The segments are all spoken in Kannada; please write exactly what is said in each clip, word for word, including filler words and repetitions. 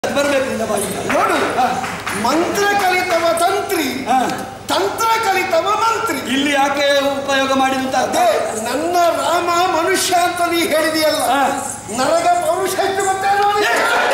ಬರಬೇಕು ನೋಡು, ಮಂತ್ರ ಕಲಿತವ ತಂತ್ರಿ, ತಂತ್ರ ಕಲಿತವ ಮಂತ್ರಿ. ಇಲ್ಲಿ ಯಾಕೆ ಉಪಯೋಗ ಮಾಡಿದಂತ ಅದೇ ನನ್ನ ರಾಮ ಮನುಷ್ಯ ಅಂತ ನೀ ಹೇಳಿದೆಯಲ್ಲ, ನರಗ ಪೌರುಷ ಎಷ್ಟು ಗೊತ್ತೇ ನೋಡಿ.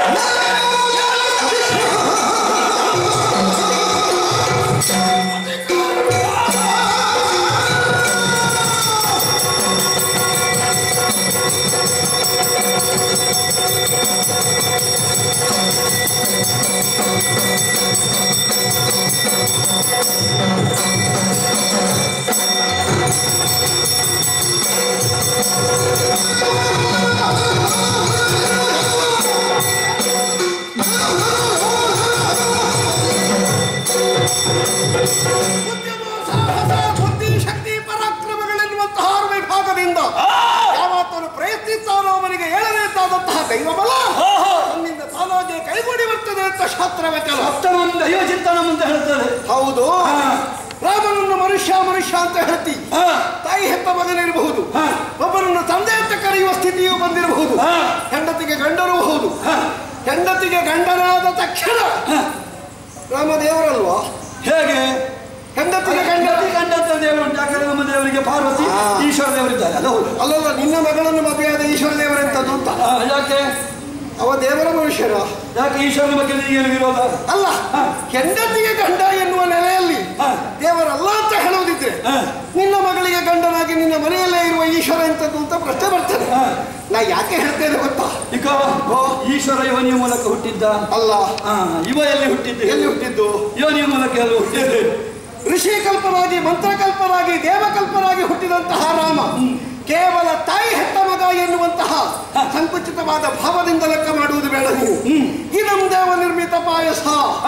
ಬುದ್ಧಿ ಶಕ್ತಿ ಪರಾಕ್ರಮಗಳೆನ್ನುವಂತಹ ವಿಭಾಗದಿಂದ ಯಾವತ್ತನು ಪ್ರಯತ್ನಿಸ್ತಾನೋ ಅವನಿಗೆ ಏಳನೇದಾದಂತಹ ದೈವಬಲ ನನ್ನಿಂದ ತಾನಾಗೆ ಕೈಗೂಡಿ ಬರ್ತದೆ ಅಂತ ಶಾಸ್ತ್ರವಚನ. ದೈವ ಚಿಂತನ ಅಂತ ಹೇಳ್ತಾರೆ. ಹೌದು, ರಾಮನನ್ನು ಮನುಷ್ಯ ಮನುಷ್ಯ ಅಂತ ಹೇಳ್ತಿ. ತಾಯಿ ಹೆತ್ತ ಮಗನಿರಬಹುದು, ಒಬ್ಬನನ್ನು ತಂದೆ ಅಂತ ಕರೆಯುವ ಸ್ಥಿತಿಯು ಬಂದಿರಬಹುದು, ಹೆಂಡತಿಗೆ ಗಂಡನೂ ಹೌದು. ಹೆಂಡತಿಗೆ ಗಂಡನಾದ ತಕ್ಷಣ ರಾಮದೇವರಲ್ವಾ? ಹೇಗೆ ಹೆಂಡತಿಗೆ ಗಂಡತಿ ಗಂಡತ ದೇವರು ಉಂಟು. ಯಾಕಂದ್ರೆ ನಮ್ಮ ದೇವರಿಗೆ ಪಾರ್ವತಿ ಈಶ್ವರ ದೇವರಿದ್ದಾರೆ. ಅದು ಹೌದು. ಅಲ್ಲಲ್ಲ, ನಿನ್ನ ಮಗಳನ್ನು ಮದುವೆಯಾದ ಈಶ್ವರ ದೇವರೆಂತದ್ದು ಅಂತ. ಯಾಕೆ ಅವ ದೇವರ ಮನುಷ್ಯರ? ಯಾಕೆ ಈಶ್ವರನ ಬಗ್ಗೆ ಏನು ವಿರೋಧ? ಅಲ್ಲ, ಹೆಂಡತಿಗೆ ಗಂಡ ಎನ್ನುವ ನೆಲೆಯಲ್ಲಿ ದೇವರಲ್ಲ ಅಂತ ಹೇಳುವುದಿದ್ರೆ ನಿನ್ನ ಮಗಳಿಗೆ ಗಂಡನಾಗಿ ನಿನ್ನ ಮನೆಯಲ್ಲೇ ಇರುವ ಈಶ್ವರ ಎಂತದ್ದು ಅಂತ ಪ್ರಶ್ನೆ ಬರ್ತದೆ. ನಾ ಯಾಕೆ ಹೇಳ್ತೇನೆ ಗೊತ್ತಾ? ಈಗ ಈಶ್ವರ ಯೋನಿಯ ಮೂಲಕ ಹುಟ್ಟಿದ್ದ ಅಲ್ಲ. ಇವ ಎಲ್ಲಿ ಹುಟ್ಟಿದ್ದು? ಎಲ್ಲಿ ಹುಟ್ಟಿದ್ದು? ಯೋನಿಯ ಮೂಲಕ ಎಲ್ಲಿ ಹುಟ್ಟಿದ್ದು? ಋಷಿಕಲ್ಪನಾಗಿ ಮಂತ್ರಕಲ್ಪನಾಗಿ ದೇವಕಲ್ಪನಾಗಿ ಹುಟ್ಟಿದಂತಹ ರಾಮ ಕೇವಲ ತಾಯಿ ಹೆತ್ತ ಮಗ ಎನ್ನುವಂತಹ ಸಂಕುಚಿತವಾದ ಭಾವದಿಂದ ಲೆಕ್ಕ ಮಾಡುವುದು ಬೇಡ ನೀವು. ಇದಂ ದೇವ ನಿರ್ಮಿತ ಪಾಯಸ,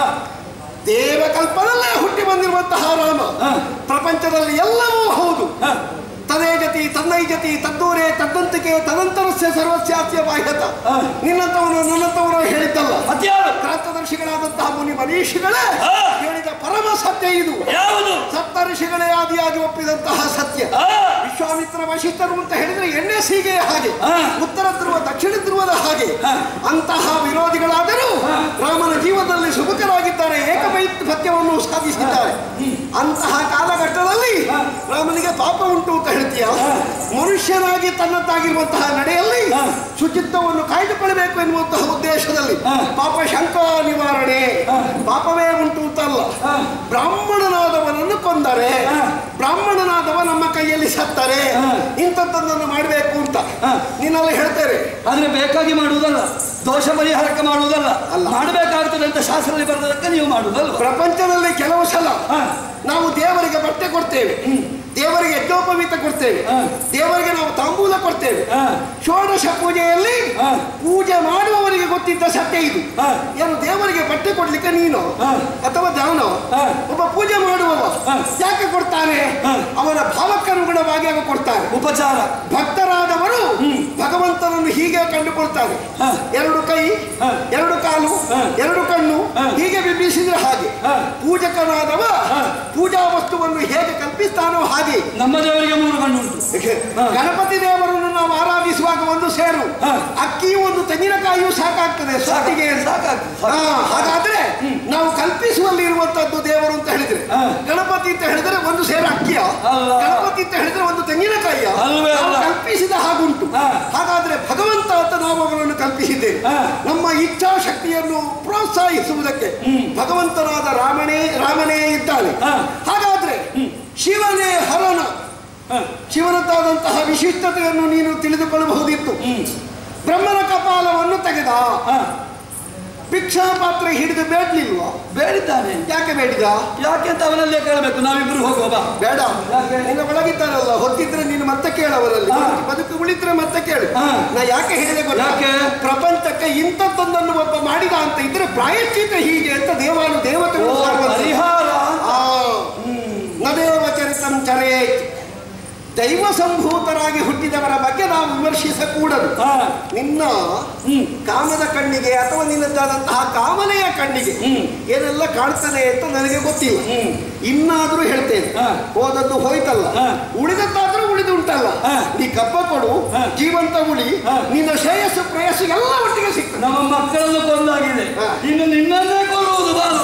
ದೇವಕಲ್ಪನಲ್ಲೇ ಹುಟ್ಟಿ ಬಂದಿರುವಂತಹ ರಾಮ ಪ್ರಪಂಚದಲ್ಲಿ ಎಲ್ಲವೂ ಹೌದು. ತದೇಜತಿ ತನ್ನೈಜತಿ ತದ್ದೂರೇ ತದ್ದಂತಿಕೆ ತದಂತರಸ್ಯ ಸರ್ವಸ್ಯಾಸ್ಯ ಬಾಹ್ಯತ. ನಿನ್ನಂತವನು ನನ್ನಂತವನು ಹೇಳಿದ್ದಲ್ಲ, ಕ್ರಾಂತದರ್ಶಿಗಳಾದಂತಹ ಮುನಿ ಮನೀಷಿಗಳೇ ಹೇಳಿದ ಪರಮ ಸತ್ಯ ಇದು. ಸಪ್ತ ಋಷಿಗಳೇ ಆದಿಯಾಗಿ ಒಪ್ಪಿದಂತಹ ಸತ್ಯ. ವಿಶ್ವಾಮಿತ್ರ ವಶಿಷ್ಠರು ಅಂತ ಹೇಳಿದ್ರೆ ಎಣ್ಣೆ ಸೀಗೆಯ ಹಾಗೆ, ಉತ್ತರ ಧ್ರುವ ದಕ್ಷಿಣ ಧ್ರುವದ ಹಾಗೆ. ಅಂತಹ ವಿರೋಧಿಗಳಾದರೂ ರಾಮನ ಜೀವನದಲ್ಲಿ ಸುಖಕರಾಗಿದ್ದಾರೆ, ಏಕವೈಪಥ್ಯವನ್ನು ಸಾಧಿಸಿದ್ದಾರೆ. ಅಂತಹ ಕಾಲಘಟ್ಟದಲ್ಲಿ ರಾಮನಿಗೆ ಪಾಪ ಉಂಟು ಅಂತ ಹೇಳ್ತೀಯ? ಮನುಷ್ಯನಾಗಿ ತನ್ನದ್ದಾಗಿರುವಂತಹ ನಡೆಯಲ್ಲಿ ಶುಚಿತ್ವವನ್ನು ಕಾಯ್ದುಕೊಳ್ಳಬೇಕು ಎನ್ನುವಂತಹ ಉದ್ದೇಶದಲ್ಲಿ ಪಾಪ ಶಂಕ ನಿವಾರಣೆ, ಪಾಪವೇ ಉಂಟು ಅಂತಲ್ಲ. ಬ್ರಾಹ್ಮಣನಾದವನನ್ನು ಕೊಂದರೆ, ಬ್ರಾಹ್ಮಣನಾದವ ನಮ್ಮ ಕೈಯಲ್ಲಿ ಸತ್ತರೆ, ಇಂಥದ್ದನ್ನು ಮಾಡಬೇಕು ಅಂತ ನೀನಲ್ಲಿ ಹೇಳ್ತೇವೆ. ಆದ್ರೆ ಬೇಕಾಗಿ ಮಾಡುವುದಲ್ಲ, ದೋಷ ಪರಿಹಾರಕ್ಕೆ ಮಾಡುವುದಲ್ಲ, ಮಾಡಬೇಕಾಗ್ತದೆ ಅಂತ ಶಾಸ್ತ್ರದಲ್ಲಿ ಬರೆದಕ್ಕೆ ನೀವು ಮಾಡುವುದಲ್ಲ. ಪ್ರಪಂಚದಲ್ಲಿ ಕೆಲವು ಸಲ ನಾವು ದೇವರಿಗೆ ಬಟ್ಟೆ ಕೊಡ್ತೇವೆ, ದೇವರಿಗೆ ಯಜ್ಞೋಪವೀತ ಕೊಡ್ತೇವೆ, ದೇವರಿಗೆ ನಾವು ತಾಂಬೂಲ ಕೊಡ್ತೇವೆ. ಷೋಡಶ ಪೂಜೆಯಲ್ಲಿ ಪೂಜೆ ಮಾಡುವವರಿಗೆ ಗೊತ್ತಿದ್ದ ಸತ್ಯ ಇದು. ಏನು ದೇವರಿಗೆ ಬಟ್ಟೆ ಕೊಡ್ಲಿಕ್ಕೆ ನೀನು ಅಥವಾ ದಾನ? ಒಬ್ಬ ಪೂಜೆ ಮಾಡುವವ ಯಾಕೆ ಕೊಡ್ತಾನೆ? ಅವನ ಭಾವಕ್ಕನುಗುಣವಾಗಿ ಅವ ಕೊಡ್ತಾನೆ. ಉಪಚಾರ. ಭಕ್ತರಾದವರು ಭಗವಂತನನ್ನು ಹೀಗೆ ಕಂಡುಕೊಳ್ತಾರೆ. ಎರಡು ಕೈ, ಎರಡು ಕಾಲು, ಎರಡು ಕಣ್ಣು ಹೀಗೆ ಬಿಂಬಿಸಿದ್ರೆ ಹಾಗೆ. ಪೂಜಕನಾದವ ಪೂಜಾ ವಸ್ತುವನ್ನು ಹೇಗೆ ಕಲ್ಪಿಸ್ತಾನೋ ಹಾಗೆ ನಮ್ಮ ದೇವರಿಗೆ ಮೂರು ಕಣ್ಣು ಉಂಟು. ಗಣಪತಿ ದೇವರನ್ನು ನಾವು ಆರಾಧಿಸುವಾಗ ಒಂದು ಸೇರು ಅಕ್ಕಿ ಒಂದು ತೆಂಗಿನಕಾಯಿಯು ಸಾಕಾಗ್ತದೆ ಸಾಟಿಗೆ. ಹಾಗಾದ್ರೆ ನಾವು ಕಲ್ಪಿಸುವಲ್ಲಿ ಇರುವಂತದ್ದು ದೇವರು ಅಂತ ಹೇಳಿದ್ರೆ, ಗಣಪತಿ ಅಂತ ಹೇಳಿದ್ರೆ ಒಂದು ಸೇರು ಅಕ್ಕಿಯ, ಗಣಪತಿ ಅಂತ ಹೇಳಿದ್ರೆ ಒಂದು ತೆಂಗಿನಕಾಯಿಯ ಕಲ್ಪಿಸಿದ ಹಾಗುಂಟು. ಹಾಗಾದ್ರೆ ಭಗವಂತ ಅಂತ ನಾವು ಅವರನ್ನು ಕಲ್ಪಿಸಿದ್ದೇವೆ. ನಮ್ಮ ಇಚ್ಛಾಶಕ್ತಿಯನ್ನು ಪ್ರೋತ್ಸಾಹಿಸುವುದಕ್ಕೆ ಭಗವಂತನಾದ ರಾಮನೇ ರಾಮನೇ ಇದ್ದಾನೆ. ಹಾಗಾದ್ರೆ ಶಿವನೇ ಹರನ, ಶಿವನದ್ದಾದಂತಹ ವಿಶಿಷ್ಟತೆಯನ್ನು ನೀನು ತಿಳಿದುಕೊಳ್ಳಬಹುದಿತ್ತು. ಬ್ರಹ್ಮನ ಕಪಾಲವನ್ನು ತೆಗೆದ, ಭಿಕ್ಷಾ ಪಾತ್ರ ಹಿಡಿದು ಬೇಡಲಿಲ್ವಾ? ಬೇಡಿದ್ದಾನೆ. ಯಾಕೆ ಬೇಡಿದ? ಯಾಕೆ ಅಂತ ಅವನಲ್ಲೇ ಕೇಳಬೇಕು. ನಾವಿಬ್ರು ಹೋಗುವ ಬೇಡ. ನಿನ್ನ ಒಳಗಿದ್ದಾರಲ್ಲ, ಹೊತ್ತಿದ್ರೆ ನೀನು ಮತ್ತೆ ಕೇಳವರಲ್ಲಿ, ಬದುಕು ಉಳಿದ್ರೆ ಮತ್ತೆ ಕೇಳು. ನಾ ಯಾಕೆ ಹೇಳಿದೆ ಗೊತ್ತಾಕೆ? ಪ್ರಪಂಚಕ್ಕೆ ಇಂಥದ್ದೊಂದನ್ನು ಒಬ್ಬ ಮಾಡಿದ ಅಂತ ಇದ್ರೆ ಪ್ರಾಯಶ್ಚಿತ ಹೀಗೆ ಅಂತ ದೇವಾನು ದೇವತೆಗಳು ಪರಿಹಾರ. ನದೇವ ಚರಿತಂ ಚರೇತ್. ದೈವ ಸಂಭೂತರಾಗಿ ಹುಟ್ಟಿದವರ ಬಗ್ಗೆ ನಾವು ವಿಮರ್ಶಿಸಕೂಡದು. ನಿನ್ನ ಕಾಮದ ಕಣ್ಣಿಗೆ ಅಥವಾ ನಿನ್ನದಾದಂತಹ ಕಾಮನೆಯ ಕಣ್ಣಿಗೆ ಏನೆಲ್ಲ ಕಾಣ್ತದೆ ಅಂತ ನನಗೆ ಗೊತ್ತಿಲ್ಲ. ಇನ್ನಾದ್ರೂ ಹೇಳ್ತೇನೆ, ಹೋದದ್ದು ಹೋಯ್ತಲ್ಲ, ಉಳಿದದ್ದಾದ್ರೂ ಉಳಿದು ಉಂಟಲ್ಲ, ನೀ ಕಪ್ಪ ಕೊಡು, ಜೀವಂತ ಉಳಿ, ನಿನ್ನ ಶ್ರೇಯಸ್ಸು ಪ್ರೇಯಸ್ಸು ಎಲ್ಲ ಒಟ್ಟಿಗೆ ಸಿಕ್ತು. ನಮ್ಮ ಮಕ್ಕಳನ್ನು ಕೊಂದಾಗಿದೆ, ಇನ್ನು ನಿನ್ನನ್ನೇ ಕೊಡುವುದು ಬಾಲು.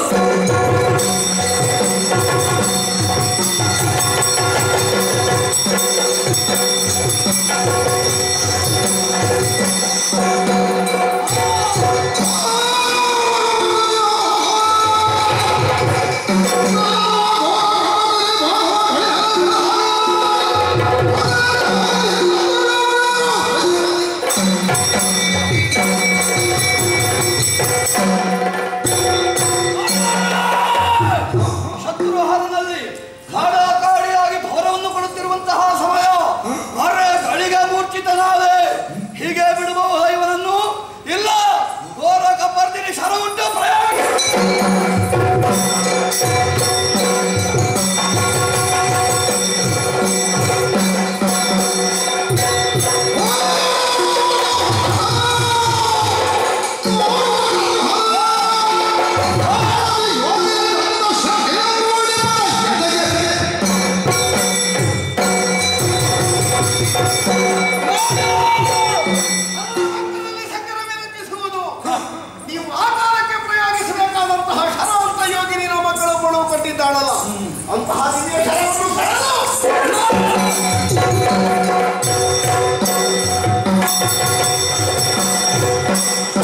ಶತ್ರುಹಾರನಲ್ಲಿ ಕಾಡಾಕಾಡಿಯಾಗಿ ಭವರವನ್ನು ಕೊಡುತ್ತಿರುವಂತಹ ಸಮಯ, ಅರೆ ಗಳಿಗೆ ಮೂರ್ಛಿತನಾದೆ, ಹೀಗೆ ಬಿಡಬಹುದು ಇವನನ್ನು? ಇಲ್ಲ, ಘೋರ ಕಬ್ಬರ್ದಿನಿ ಶರ ಉಂಟು ಪ್ರಯಾಣ. ನೀವು ಆಕಾರಕ್ಕೆ ಪ್ರಯೋಗಿಸಬೇಕಾದಂತಹ ಶರವಂತ ಯೋಗಿನಿ ನಮ್ಮ ಮಕ್ಕಳು ಕೊಡುವು ಕೊಟ್ಟಿದ್ದಾಳಲ್ಲ, ಅಂತಹ ದಿವ್ಯ ಶರವನ್ನು ಪಡೆದು